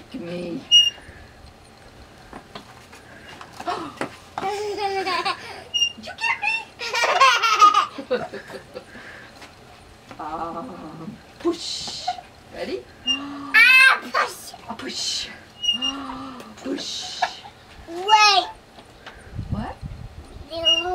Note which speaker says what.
Speaker 1: Give me. Did you get me? Push. Ready?
Speaker 2: Push.
Speaker 1: Push. Push.
Speaker 2: Wait.
Speaker 1: What?
Speaker 2: You